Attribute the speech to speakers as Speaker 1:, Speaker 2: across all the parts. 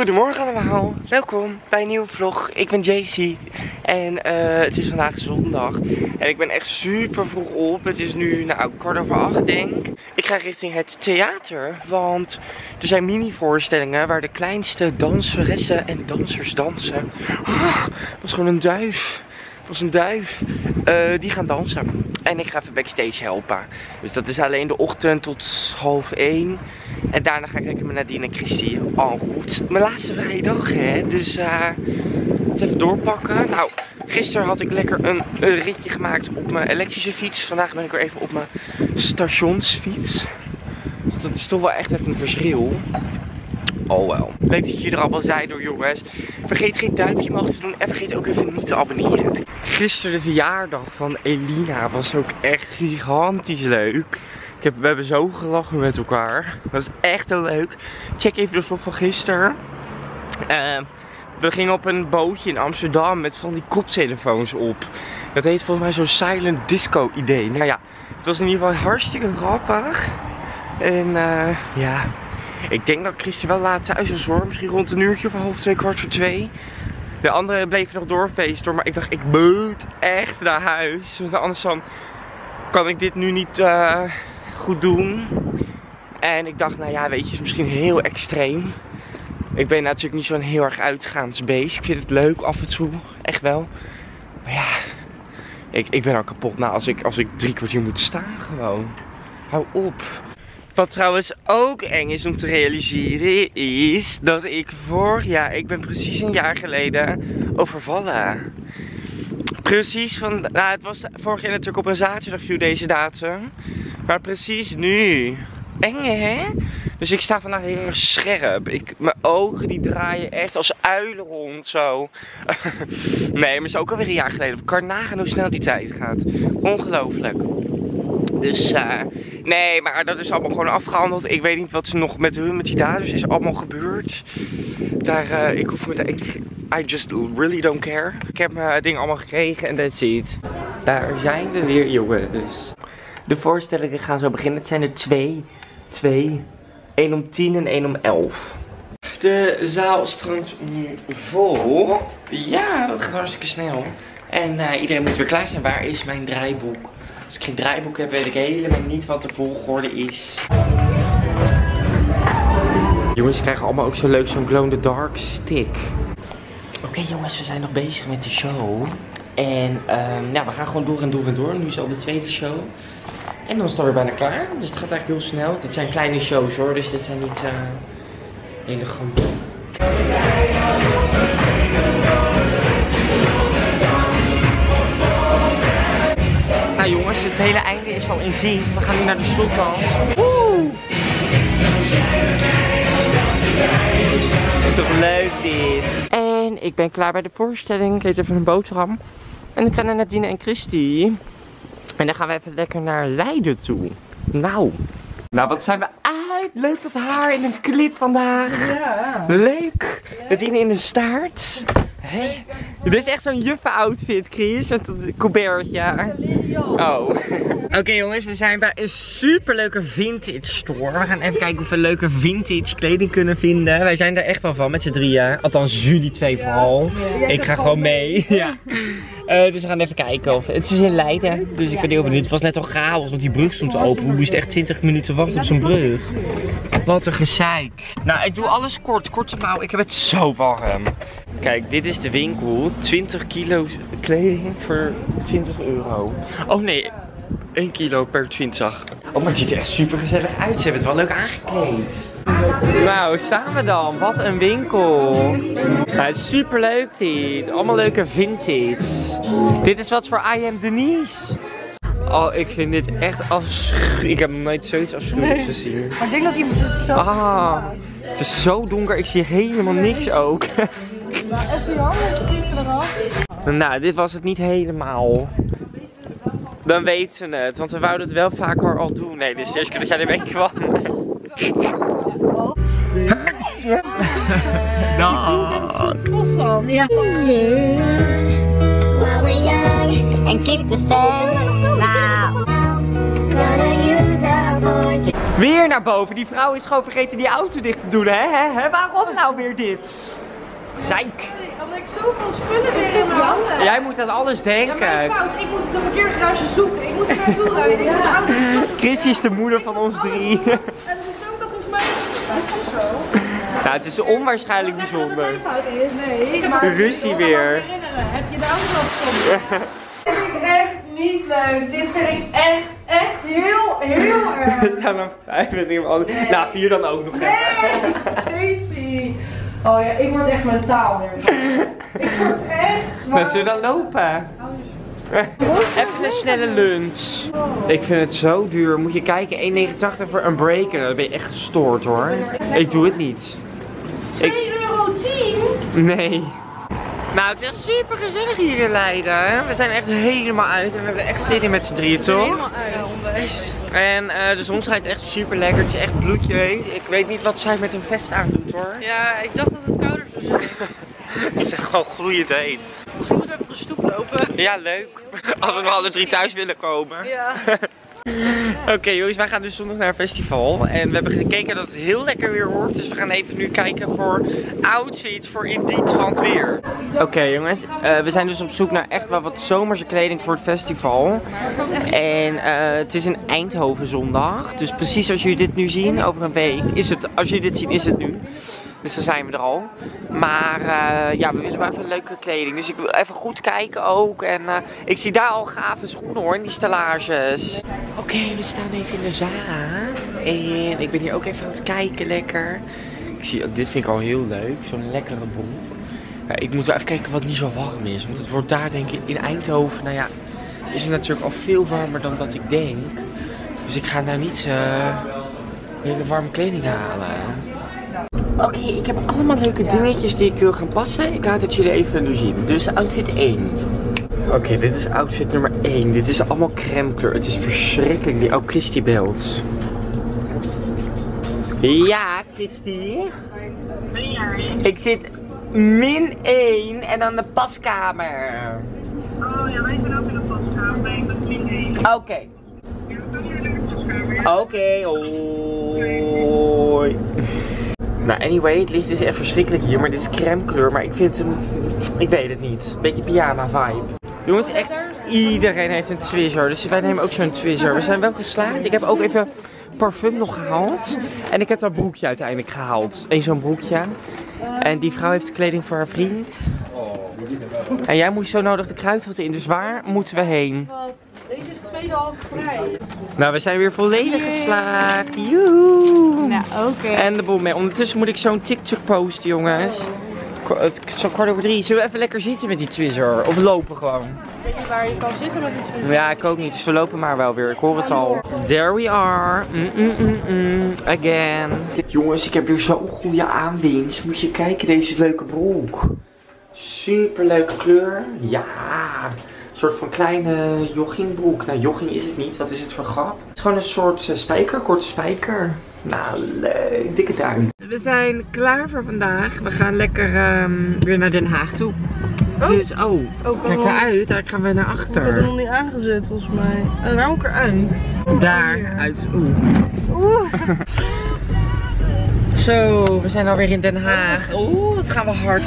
Speaker 1: Goedemorgen allemaal, welkom bij een nieuwe vlog. Ik ben JC en het is vandaag zondag en ik ben echt super vroeg op. Het is nu 8:15 denk ik. Ik ga richting het theater, want er zijn mini-voorstellingen waar de kleinste danseressen en dansers dansen. Dat was gewoon een duif. Het was een duif. Die gaan dansen. En ik ga even backstage helpen. Dus dat is alleen de ochtend tot 12:30. En daarna ga ik lekker met Nadine en Christy. Al goed. Mijn laatste vrije dag, hè. Dus het even doorpakken. Nou, gisteren had ik lekker een ritje gemaakt op mijn elektrische fiets. Vandaag ben ik weer even op mijn stationsfiets. Dus dat is toch wel echt even een verschil. Oh wel. Leuk dat jullie er allemaal zijn door jongens. Vergeet geen duimpje omhoog te doen en vergeet ook even niet te abonneren. Gisteren de verjaardag van Elina was ook echt gigantisch leuk. We hebben zo gelachen met elkaar. Dat was echt heel leuk. Check even de vlog van gisteren. We gingen op een bootje in Amsterdam met van die koptelefoons op. Dat heet volgens mij zo'n silent disco idee. Nou ja, het was in ieder geval hartstikke grappig. En ja... Ik denk dat Christy wel laat thuis was hoor. Misschien rond een uurtje of 1:30, 1:45. De anderen bleven nog doorfeesten hoor. Maar ik dacht, ik moet echt naar huis. Want anders dan kan ik dit nu niet goed doen. En ik dacht, nou ja, weet je, het is misschien heel extreem. Ik ben natuurlijk niet zo'n heel erg uitgaansbeest. Ik vind het leuk af en toe. Echt wel. Maar ja, ik ben al kapot. Nou, als ik 3 kwartier moet staan gewoon. Hou op. Wat trouwens ook eng is om te realiseren is dat ik ik ben precies een jaar geleden overvallen. Precies van, nou het was vorig jaar natuurlijk op een zaterdag viel deze datum. Maar precies nu. Eng hè? Dus ik sta vandaag heel erg scherp. Mijn ogen die draaien echt als uilen rond zo. Nee, maar het is ook alweer een jaar geleden. Ik kan nagaan hoe snel die tijd gaat. Ongelooflijk. Dus nee, maar dat is allemaal gewoon afgehandeld. Ik weet niet wat ze nog met die daders is allemaal gebeurd. Daar, I just really don't care. Ik heb mijn ding allemaal gekregen en that's it. Daar zijn we weer jongens. De voorstellingen gaan zo beginnen. Het zijn er twee. 1 om 10 en 1 om 11. De zaal stroomt nu vol. Ja, dat gaat hartstikke snel. En iedereen moet weer klaar zijn. Waar is mijn draaiboek? Als ik geen draaiboek heb, weet ik helemaal niet wat de volgorde is. Jongens, ze krijgen allemaal ook zo leuk zo'n glow in the dark stick. Oké, jongens, we zijn nog bezig met de show. En ja, we gaan gewoon door. Nu is al de tweede show. En dan is het alweer bijna klaar. Dus het gaat eigenlijk heel snel. Dit zijn kleine shows hoor, dus dit zijn niet hele grote. Nou jongens, het hele einde is al in zicht. We gaan nu naar de slotdans. Woe! Toch leuk dit. En ik ben klaar bij de voorstelling. Ik eet even een boterham. En ik ga naar Nadine en Christy. En dan gaan we even lekker naar Leiden toe. Nou, wat zijn we uit. Leuk dat haar in een clip vandaag. Ja. Leuk. Nadine in de staart. Hey. Dit is echt zo'n juffen-outfit, Chris, met dat coubertje. Oh. Oké, jongens, we zijn bij een superleuke vintage store. We gaan even kijken of we leuke vintage kleding kunnen vinden. Wij zijn er echt wel van met z'n drieën. Althans, jullie twee vooral. Ik ga gewoon mee. Ja. Dus we gaan even kijken of... Het is in Leiden, dus ik ben heel benieuwd. Het was net al chaos, want die brug stond open. We moesten echt 20 minuten wachten op zo'n brug. Wat een gezeik. Nou, ik doe alles kort. Korte mouw. Ik heb het zo warm. Kijk, dit is de winkel. 20 kilo kleding voor 20 euro. Oh nee, 1 kilo per 20. Oh, maar het ziet er echt super gezellig uit. Ze hebben het wel leuk aangekleed. Wauw, samen dan. Wat een winkel. Nou, het is super leuk dit. Allemaal leuke vintage. Dit is wat voor I Am Denise. Oh, ik vind dit echt afschuwelijk. Ik heb nog nooit zoiets afschuwelijks gezien.
Speaker 2: Maar ik denk dat iemand het zo...
Speaker 1: Het is zo donker. Ik zie helemaal niks ook. Nou, dit was het niet helemaal. Dan weten ze het, want we wouden het wel vaker al doen. Nee, dit is de eerste keer dat jij ermee kwam.
Speaker 2: Ja.
Speaker 3: And keep the faith now. Gonna use our voices.
Speaker 1: Weer naar boven. Die vrouw is gewoon vergeten die auto dicht te doen, hè? Waarom nou weer dit? Zeik.
Speaker 2: Omdat ik zoveel spullen weer in mijn handen.
Speaker 1: Jij moet aan alles denken.
Speaker 2: Ja, mijn fout. Ik moet de parkeergarage zoeken. Ik moet er naartoe rijden. Ik moet de auto zoeken.
Speaker 1: Chrissy is de moeder van ons 3.
Speaker 2: En dat is ook nog eens mijn fout of zo.
Speaker 1: Nou, het is onwaarschijnlijk bijzonder.
Speaker 2: Dat het mijn fout is. Nee, maar
Speaker 1: Ruzie weer.
Speaker 2: Heb je de auto al gevonden? Dit vind ik echt niet leuk. Dit vind ik echt heel erg.
Speaker 1: Er staan er 5 en ik heb nou, 4 dan ook nog.
Speaker 2: Nee, Tracy. Oh ja, ik word echt mentaal weer. Ik word echt zwaar.
Speaker 1: Nou, zullen we dan lopen? Even een snelle lunch. Ik vind het zo duur. Moet je kijken, 1,89 voor een break. En dan ben je echt gestoord hoor. Ik doe het niet.
Speaker 2: €2,10?
Speaker 1: Nee. Nou, het is echt super gezellig hier in Leiden. We zijn echt helemaal uit en we hebben er echt zin in met z'n drieën, toch?
Speaker 2: Helemaal uit.
Speaker 1: En de zon schijnt echt super lekker. Het is echt bloedje heet. Ik weet niet wat zij met een vest aan doet hoor.
Speaker 2: Ja, ik dacht dat het kouder zou zijn.
Speaker 1: Het is echt gewoon gloeiend heet.
Speaker 2: Misschien moeten we even op de stoep lopen.
Speaker 1: Ja, leuk. Als we nog alle 3 thuis willen komen.
Speaker 2: Ja.
Speaker 1: Oké jongens, wij gaan dus zondag naar een festival. En we hebben gekeken dat het heel lekker weer wordt. Dus we gaan even nu kijken voor outfits voor in die trant weer. Oké jongens, we zijn dus op zoek naar echt wel wat zomerse kleding voor het festival. En het is in Eindhoven zondag. Dus precies als jullie dit nu zien, over een week is het, als jullie dit zien is het nu. Dus dan zijn we er al. Maar ja, we willen wel even leuke kleding. Dus ik wil even goed kijken ook. En ik zie daar al gave schoenen hoor, in die stellages. Oké, we staan even in de Zara. En ik ben hier ook even aan het kijken lekker. Ik zie, dit vind ik al heel leuk. Zo'n lekkere broek. Ja, ik moet wel even kijken wat niet zo warm is. Want het wordt daar denk ik in Eindhoven. Nou ja, is het natuurlijk al veel warmer dan dat ik denk. Dus ik ga daar niet hele warme kleding halen. Oké, ik heb allemaal leuke dingetjes die ik wil gaan passen. Ik laat het jullie even nu zien. Dus outfit 1. Oké, dit is outfit nummer 1. Dit is allemaal crème kleur. Het is verschrikkelijk, die oude Christy belt. Ja, Christy?
Speaker 2: Ben jij?
Speaker 1: Ik zit -1 en dan de paskamer.
Speaker 2: Oh ja, wij zijn ook in de paskamer. Nee, dat is -1.
Speaker 1: Oké. Oké, hoi. Nou, anyway, het licht is echt verschrikkelijk hier, maar dit is crème kleur, maar ik vind hem, ik weet het niet. Beetje pyjama vibe. Jongens, echt iedereen heeft een Twizzler, dus wij nemen ook zo'n Twizzler. We zijn wel geslaagd. Ik heb ook even parfum nog gehaald. En ik heb dat broekje uiteindelijk gehaald. Eén zo'n broekje. En die vrouw heeft kleding voor haar vriend. En jij moest zo nodig de kruidvaten in, dus waar moeten we heen?
Speaker 2: Deze is tweedehalve prijs.
Speaker 1: Nou, we zijn weer volledig geslaagd. Joehoe!
Speaker 2: Nou, oké.
Speaker 1: En de bom mee. Ondertussen moet ik zo'n TikTok posten, jongens. Het is zo 3:15. Zullen we even lekker zitten met die Twizzler? Of lopen gewoon?
Speaker 2: Weet je waar je kan zitten met die Twizzler?
Speaker 1: Ja, ik ook niet. Dus we lopen maar wel weer. Ik hoor het al. There we are. Again. Jongens, ik heb weer zo'n goede aanwinst. Moet je kijken, deze leuke broek. Super leuke kleur. Ja. Een soort van kleine joggingbroek. Nou, jogging is het niet. Wat is het voor grap? Het is gewoon een soort spijker, korte spijker. Nou, leuk. Dikke duim. We zijn klaar voor vandaag. We gaan lekker weer naar Den Haag toe.
Speaker 2: Oh.
Speaker 1: Dus, kijk eruit. Daar gaan we naar
Speaker 2: Dat is
Speaker 1: achter.
Speaker 2: nog niet aangezet volgens mij. En waar moet ik eruit?
Speaker 1: Daar, uit. Zo, we zijn alweer in Den Haag. Wat gaan we hard.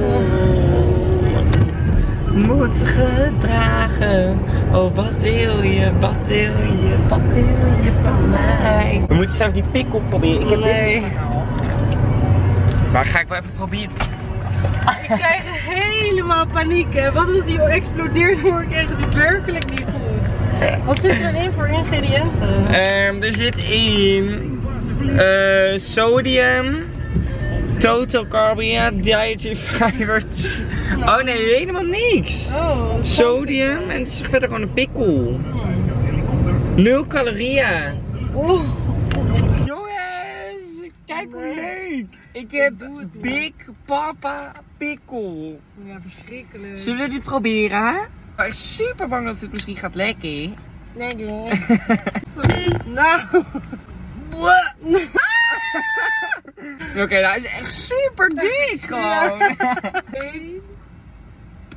Speaker 1: Moet gedragen. Oh, wat wil je, wat wil je, wat wil je van mij? We moeten zelf die pick-up proberen. Ik heb dit gehaald. Maar ga ik wel even proberen.
Speaker 2: Ik krijg helemaal paniek. Hè. Wat als die explodeert, hoor ik echt werkelijk niet goed. Wat zit erin voor ingrediënten?
Speaker 1: Er zit in sodium, total carbohydrate, dietary fiber. Oh nee, helemaal niks.
Speaker 2: Oh,
Speaker 1: Sodium en het is verder gewoon een pikkel. 0 calorieën.
Speaker 2: Oh.
Speaker 1: Jongens, kijk hoe leuk. Ik heb Big Papa Pikkel.
Speaker 2: Ja, verschrikkelijk.
Speaker 1: Zullen we dit proberen? Ik ben super bang dat het misschien gaat lekken.
Speaker 2: Nee, nou.
Speaker 1: Oké, nou is echt super dik gewoon.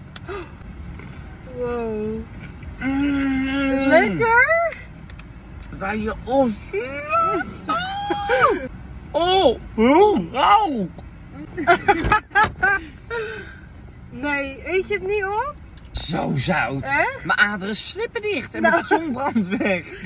Speaker 2: Wow. Lekker?
Speaker 1: waar je ons... Oh, hoe rauw!
Speaker 2: Nee, eet je het niet op?
Speaker 1: Zo zout.
Speaker 2: Echt?
Speaker 1: Mijn aderen slippen dicht en mijn zon brandt weg.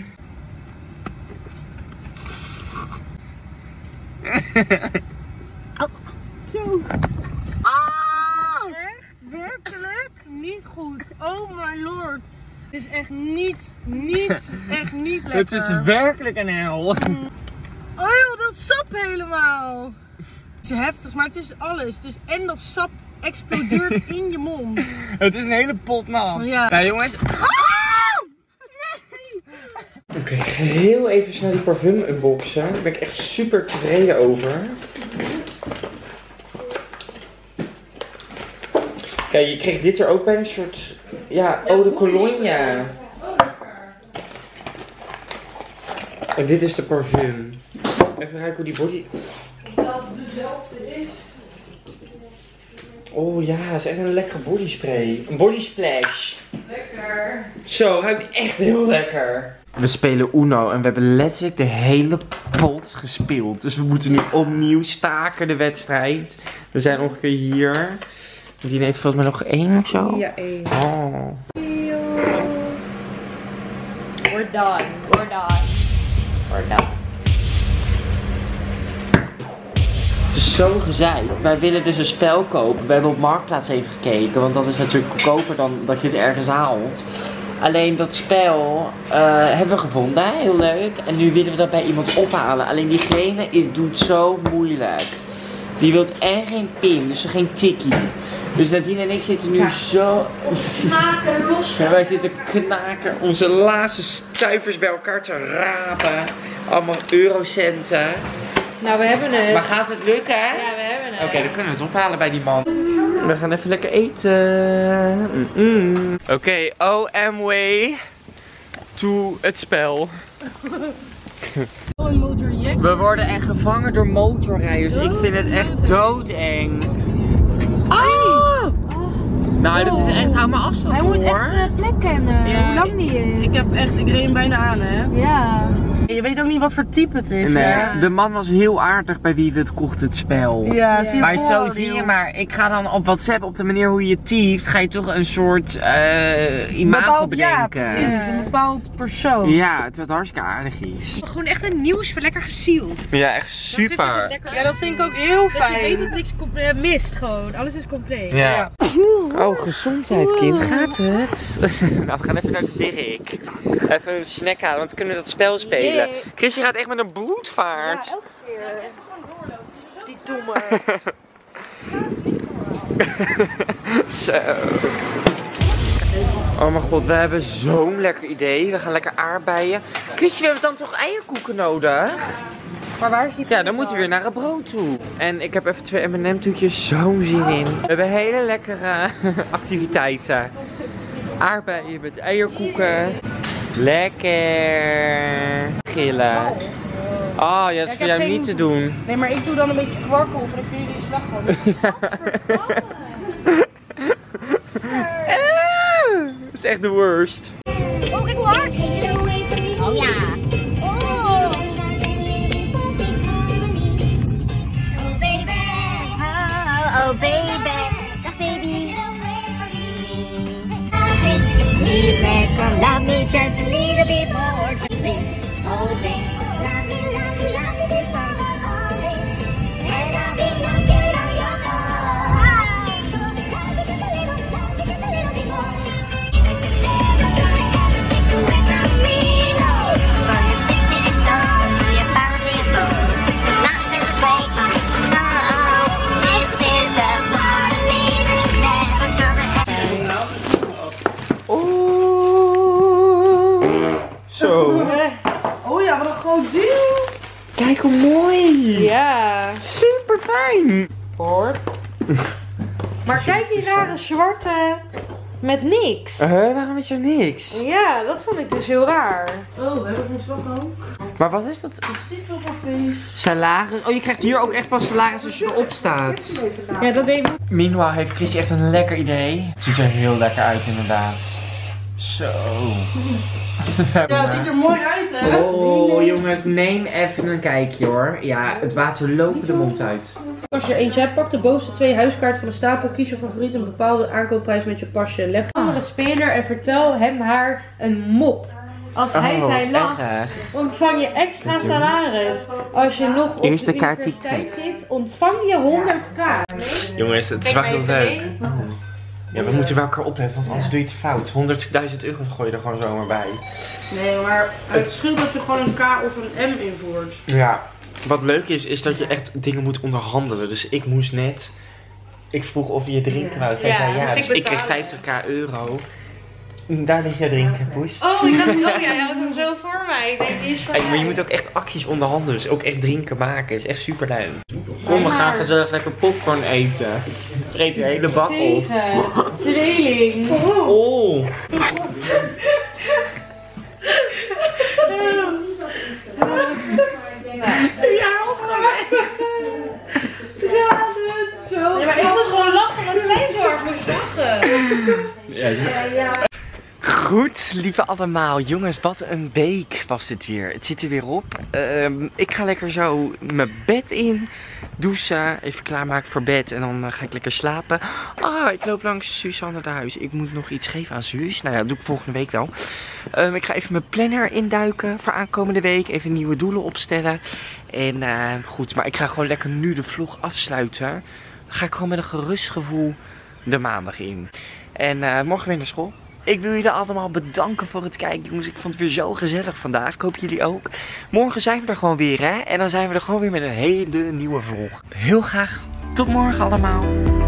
Speaker 2: Zo.
Speaker 1: Ah!
Speaker 2: Echt? Werkelijk? Niet goed. Oh my lord. Het is echt niet lekker.
Speaker 1: Het is werkelijk een hel.
Speaker 2: Oh joh, dat sap helemaal. Het is heftig, maar het is alles. Dus en dat sap explodeert in je mond.
Speaker 1: Het is een hele pot nat.
Speaker 2: Ja.
Speaker 1: Nou jongens. Oké, ik ga heel even snel die parfum unboxen. Daar ben ik echt super tevreden over. Ja, je kreeg dit er ook bij, een soort, ja, eau de cologne. En dit is de parfum. Even kijken hoe die body...
Speaker 2: Dat dezelfde is.
Speaker 1: Oh ja, het is echt een lekkere bodyspray. Een body splash.
Speaker 2: Lekker.
Speaker 1: Zo, ruikt echt heel lekker. We spelen Uno en we hebben letterlijk de hele pot gespeeld. Dus we moeten nu opnieuw staken de wedstrijd. We zijn ongeveer hier. Die neemt volgens mij nog 1 of zo.
Speaker 2: Ja, 1.
Speaker 1: Oh.
Speaker 3: We're done. We're done. We're done.
Speaker 1: Het is zo gezeik. Wij willen dus een spel kopen. We hebben op Marktplaats even gekeken. Want dat is natuurlijk goedkoper dan dat je het ergens haalt. Alleen dat spel hebben we gevonden. Heel leuk. En nu willen we dat bij iemand ophalen. Alleen diegene doet zo moeilijk. Die wil en geen pin. Dus geen tikkie. Dus Nadine en ik zitten nu zo...
Speaker 3: Knaken, los.
Speaker 1: Ja, wij zitten knaken onze laatste stuivers bij elkaar te rapen. Allemaal eurocenten.
Speaker 3: Nou, we hebben het.
Speaker 1: Maar gaat het lukken?
Speaker 3: Ja, we hebben het.
Speaker 1: Oké, dan kunnen we het ophalen bij die man. We gaan even lekker eten. Oké, way to het spel. We worden echt gevangen door motorrijders. Ik vind het echt doodeng. Oh! Nou, dat is echt, hou maar afstand
Speaker 3: Hij
Speaker 1: hoor.
Speaker 3: moet echt zijn plek kennen.
Speaker 2: Ja,
Speaker 3: hoe lang die is.
Speaker 2: Ik reed hem bijna aan, hè?
Speaker 3: Ja.
Speaker 2: Je weet ook niet wat voor type het is,
Speaker 1: Nee,
Speaker 2: hè?
Speaker 1: de man was heel aardig bij wie we het kochten, het spel.
Speaker 2: Ja, zie je
Speaker 1: Maar zo
Speaker 2: vooroordeel.
Speaker 1: zie je maar, ik ga dan op WhatsApp, op de manier hoe je typt, ga je toch een soort imago bedenken.
Speaker 2: Ja, precies. Een bepaald persoon.
Speaker 1: Ja, het wordt hartstikke aardig is.
Speaker 3: Gewoon echt een nieuws, lekker gesield.
Speaker 1: Ja, echt super.
Speaker 2: Ja, dat vind ik ook heel
Speaker 3: Dat je weet
Speaker 2: fijn.
Speaker 3: dat niks mist gewoon. Alles is compleet.
Speaker 1: Ja. Oh, gezondheid kind, gaat het? Nou, we gaan even naar de Dirk. Even een snack halen, want we kunnen dat spel spelen.
Speaker 3: Nee.
Speaker 1: Chrissy gaat echt met een bloedvaart.
Speaker 3: elke keer.
Speaker 2: Die domme.
Speaker 1: Zo. Oh mijn god, we hebben zo'n lekker idee. We gaan lekker aardbeien. Chrissy, we hebben dan toch eierkoeken nodig?
Speaker 2: Maar waar is die?
Speaker 1: Ja, dan moeten we weer naar het brood toe. En ik heb even 2 M&M-toetjes, zo'n zin in. We hebben hele lekkere activiteiten. Aardbeien met eierkoeken. Lekker. Gillen. Oh, ja, dat is voor jou niet te doen.
Speaker 2: Nee, maar ik doe dan een beetje kwark op en dan kun je die slag gewoon.
Speaker 1: Dat is echt de worst.
Speaker 4: Oh, ik hoor hard. Oh ja. Oh. Oh baby. Dag baby. Come love me just a little bit more. Oh baby. Love me before. Oh baby. And I'll be knocking on your door. Love me just a little bit more.
Speaker 1: Zo.
Speaker 2: Oh ja, wat een groot ding.
Speaker 1: Kijk hoe mooi.
Speaker 3: Ja.
Speaker 1: Super fijn. Hoor.
Speaker 3: Maar kijk die rare zwarte met niks.
Speaker 1: Waarom is er niks?
Speaker 3: Ja, dat vond ik dus heel raar.
Speaker 2: Oh, we hebben geen slag ook.
Speaker 1: Maar wat is dat?
Speaker 2: Stikstofadvies.
Speaker 1: Salaris? Oh, je krijgt hier ook echt pas salaris als je erop staat.
Speaker 3: Ja, dat weet ik.
Speaker 1: Meanwhile heeft Chrissy echt een lekker idee. Het ziet er heel lekker uit inderdaad. Zo.
Speaker 2: Ja, het ziet er mooi uit, hè?
Speaker 1: Oh jongens, neem even een kijkje hoor. Ja, het water loopt de mond uit.
Speaker 2: Als je eentje hebt, pak de bovenste 2 huiskaarten van de stapel. Kies je favoriet een bepaalde aankoopprijs met je pasje. Leg de andere speler en vertel hem haar een mop. Als hij zij lacht, ontvang je extra salaris. Als je nog op
Speaker 1: Eerst
Speaker 2: de
Speaker 1: de kaart die
Speaker 2: universiteit zit, ontvang je 100k.
Speaker 1: Jongens, het is wel heel leuk. Ja, we moeten wel elkaar opletten, want anders doe je het fout. 100.000 euro gooi je er gewoon zomaar bij.
Speaker 2: Nee, maar het verschil dat je gewoon een K of een M invoert.
Speaker 1: Ja, wat leuk is dat je echt dingen moet onderhandelen. Dus ik moest net, ik vroeg of je drinken wou. Zij zei ja, dus ik kreeg 50k euro. Daar lig jij drinken, poes.
Speaker 3: Oh, ik dacht, oh jij houdt hem zo voor mij. Ik denk, die is voor
Speaker 1: Hey, maar je
Speaker 3: mij.
Speaker 1: moet ook echt acties onderhandelen, dus ook echt drinken maken. Is echt super leuk. Kom, we gaan gezellig lekker popcorn eten. Vreet je hele bak op.
Speaker 3: 7. Tweeling.
Speaker 1: Oh.
Speaker 2: Zo.
Speaker 3: Ja, maar ik moet gewoon lachen omdat zij zo hard moest lachen.
Speaker 1: Goed, lieve allemaal. Jongens, wat een week was dit weer. Het zit er weer op. Ik ga lekker zo mijn bed in. Douchen, even klaarmaken voor bed en dan ga ik lekker slapen. Ah, ik loop langs Suzanne naar huis. Ik moet nog iets geven aan Suus. Nou ja, dat doe ik volgende week wel. Ik ga even mijn planner induiken voor aankomende week. Even nieuwe doelen opstellen. En goed, maar ik ga gewoon lekker nu de vlog afsluiten. Dan ga ik gewoon met een gerust gevoel de maandag in. En morgen weer naar school. Ik wil jullie allemaal bedanken voor het kijken. Jongens, ik vond het weer zo gezellig vandaag. Ik hoop jullie ook. Morgen zijn we er gewoon weer, hè. En dan zijn we er gewoon weer met een hele nieuwe vlog. Heel graag tot morgen allemaal.